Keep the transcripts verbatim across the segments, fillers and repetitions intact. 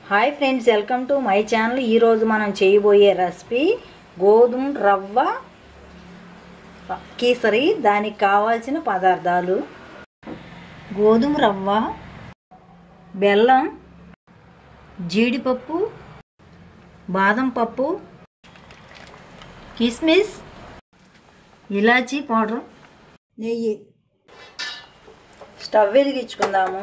Hi friends, welcome to my channel. ఈరోజు మనం చేయబోయే రెసిపీ గోధుమ రవ్వ కేసరి. దానికి కావాల్సిన పదార్థాలు: గోధుమ రవ్వ, బెల్లం, జీడిపప్పు, బాదం పప్పు, కిస్మిస్, ఇలాచీ పౌడర్, నెయ్యి. స్టవ్ వెలిగించుకుందాము.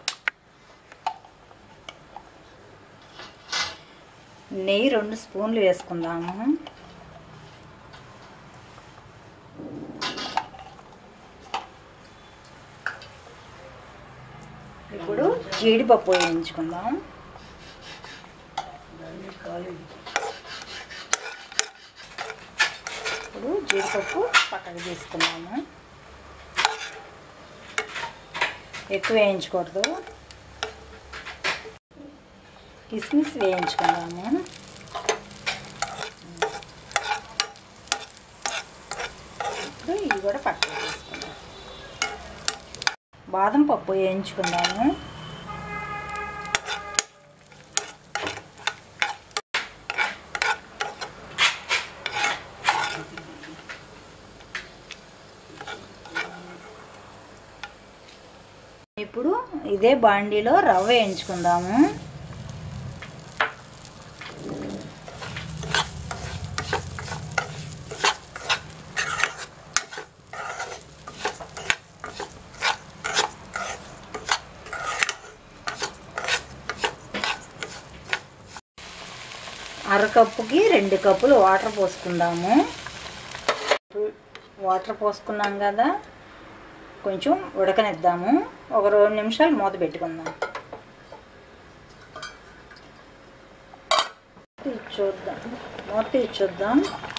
నెయ్యి రెండు స్పూన్లు వేసుకుందాము. ఇప్పుడు జీడిపప్పు వేయించుకుందాం. ఇప్పుడు జీడిపప్పు పక్కకు తీసుకుందాము. ఎక్కువ వేయించకూడదు. కిస్మిస్ వేయించుకుందాము. ఇప్పుడు ఇవి కూడా పక్కన తీసుకుందాం. బాదం పప్పు వేయించుకుందాము. ఇప్పుడు ఇదే బాండీలో రవ్వ వేయించుకుందాము. అరకప్పుకి రెండు కప్పులు వాటర్ పోసుకుందాము. వాటర్ పోసుకున్నాం కదా, కొంచెం ఉడకనిద్దాము. ఒక రెండు నిమిషాలు మూత పెట్టుకుందాం. చూద్దాం మూత తీసి చూద్దాం.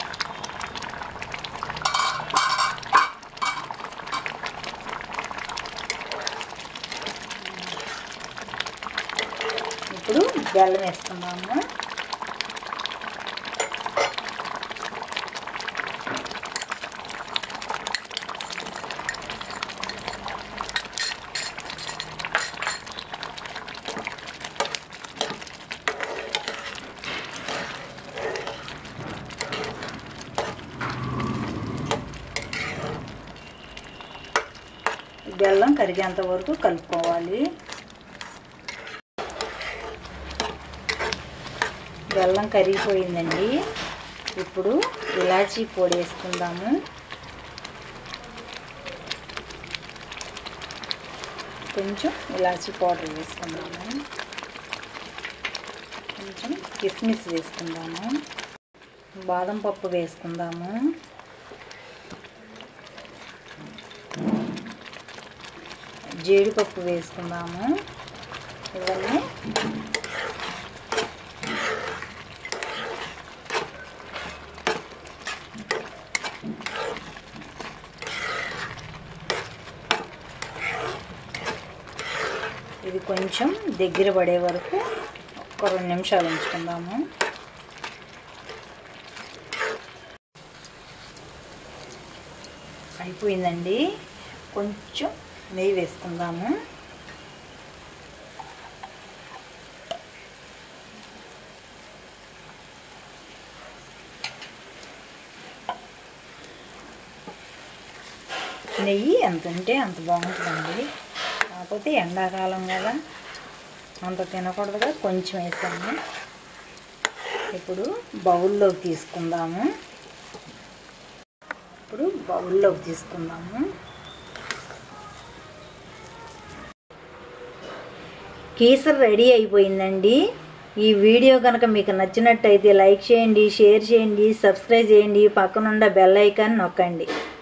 ఇప్పుడు బెల్లం వేసుకుందాము. బెల్లం కరిగేంత వరకు కలుపుకోవాలి. బెల్లం కరిగిపోయిందండి. ఇప్పుడు ఇలాచీ పొడి వేసుకుందాము. కొంచెం ఇలాచీ పౌడర్ వేసుకుందాము. కొంచెం కిస్మిస్ వేసుకుందాము. బాదం పప్పు వేసుకుందాము. జీడిపప్పు వేసుకుందాము. ఇవన్నీ ఇది కొంచెం దగ్గర పడే వరకు ఒక రెండు నిమిషాలు ఉంచుకుందాము. అయిపోయిందండి. కొంచెం నెయ్యి వేసుకుందాము. నెయ్యి ఎంత ఉంటే అంత బాగుంటుందండి. కాకపోతే ఎండాకాలం కదా, అంత తినకూడదుగా కొంచెం వేసాము. ఇప్పుడు బౌల్లోకి తీసుకుందాము. ఇప్పుడు బౌల్లోకి తీసుకుందాము. కేసరి రెడీ అయిపోయిందండి. ఈ వీడియో కనుక మీకు నచ్చినట్టయితే లైక్ చేయండి, షేర్ చేయండి, సబ్స్క్రైబ్ చేయండి, పక్కనున్న బెల్ ఐకాన్ నొక్కండి.